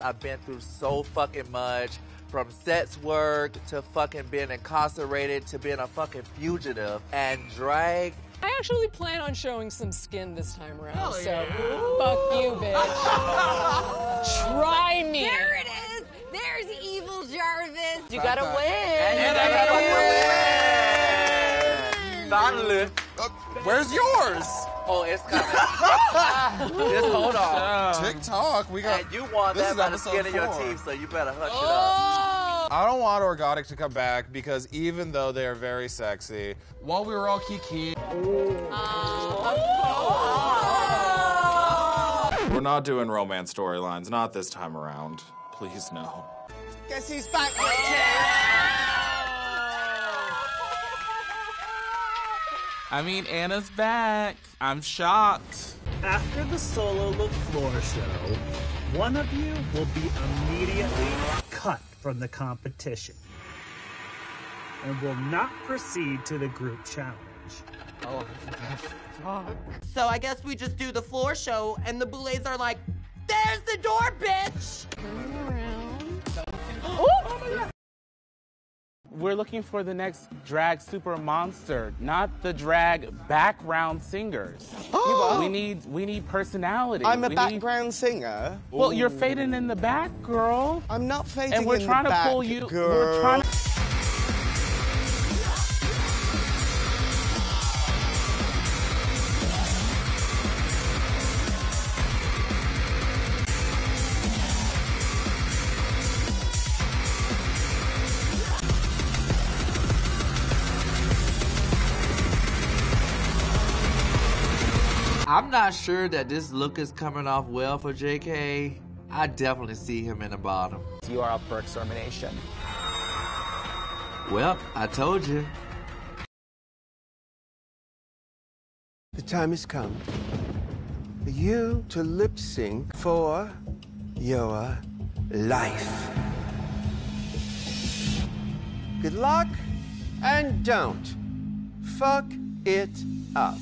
I've been through so fucking much. From sex work to fucking being incarcerated to being a fucking fugitive. And drag. I actually plan on showing some skin this time around, Hell so yeah. fuck you, bitch. Try me. There it is. There's evil Jarvis. You gotta win. And I gotta win. Finally. Where's yours? Oh, it's coming. Just hold on. TikTok. We got. And you want this that is by the skin episode of your 4. teeth, so you better hush it up. I don't want Organic to come back because even though they are very sexy, while we were all kiki, we're not doing romance storylines. Not this time around. Please no. Guess who's back? I mean, Anna's back. I'm shocked. After the solo look floor show, one of you will be immediately cut from the competition and will not proceed to the group challenge. So I guess we just do the floor show, and the boulets are like, "There's the door, bitch!" We're looking for the next drag super monster, not the drag background singers. We need personality. I'm a We need- background singer. Well, you're fading in the back, girl. I'm not fading And we're in trying the to back, pull you. girl. We're trying to. I'm not sure that this look is coming off well for JK. I definitely see him in the bottom. You are up for extermination. Well, I told you. The time has come for you to lip sync for your life. Good luck, and don't fuck it up.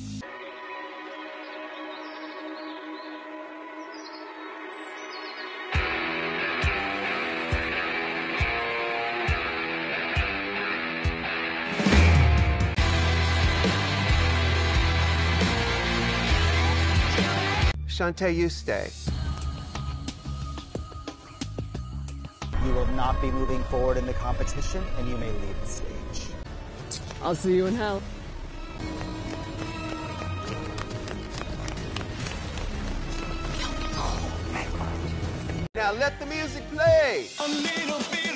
Shantay, you stay. You will not be moving forward in the competition, and you may leave the stage. I'll see you in hell. Now let the music play. A little bit